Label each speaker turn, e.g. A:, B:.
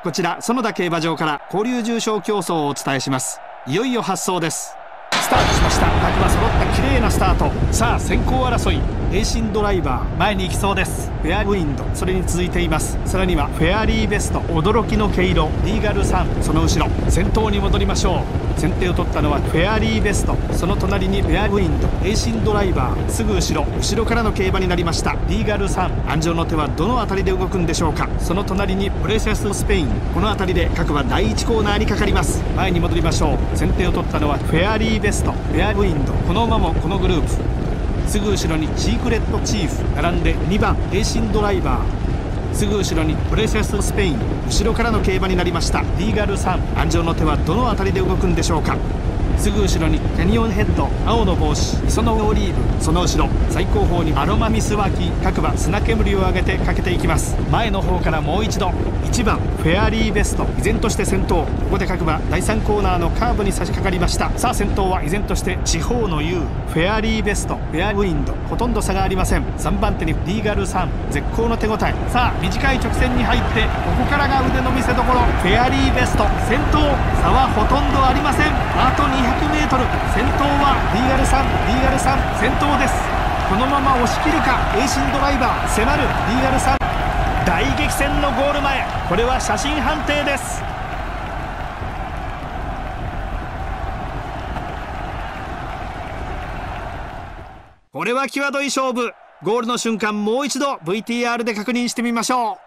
A: こちら園田競馬場から交流重賞競争をお伝えします。いよいよ発走です。スタートしました。各馬揃った綺麗なスタート。さあ先行争い、エイシンドライバー前に行きそうです。フェアウィンドそれに続いています。さらにはフェアリーベスト、驚きの毛色、リーガルサン、その後ろ。先頭に戻りましょう。先手を取ったのはフェアリーベスト、その隣にフェアウィンド、エイシンドライバー、すぐ後ろからの競馬になりました。リーガルサン、安城の手はどの辺りで動くんでしょうか。その隣にプレシャススペイン、この辺りで各馬第1コーナーにかかります。前に戻りましょう。先手を取ったのはフェアリーベスト、フェアウィンド、この馬もこのグループ。すぐ後ろにシークレットチーフ、並んで2番エイシンドライバー、すぐ後ろにプレシャススペイン、後ろからの競馬になりました。リーガルサン、安城の手はどの辺りで動くんでしょうか。すぐ後ろにキャニオンヘッド、青の帽子、磯のオリーブ、その後ろ最後方にアロマミスワキ、各馬砂煙を上げてかけていきます。前の方からもう一度1番フェアリーベスト、依然として先頭。ここで各馬第3コーナーのカーブに差し掛かりました。さあ先頭は依然として地方の U、 フェアリーベスト、フェアウィンド、ほとんど差がありません。3番手にリーガルサン、絶好の手応え。さあ短い直線に入ってここからが腕の見せ所。フェアリーベスト先頭、差はほとんどありません。あと200m、先頭はリーガルサン、リーガルサン先頭です。このまま押し切るか。エイシンドライバー迫るリーガルサン、大激戦のゴール前、これは写真判定です。これは際どい勝負。ゴールの瞬間もう一度 VTR で確認してみましょう。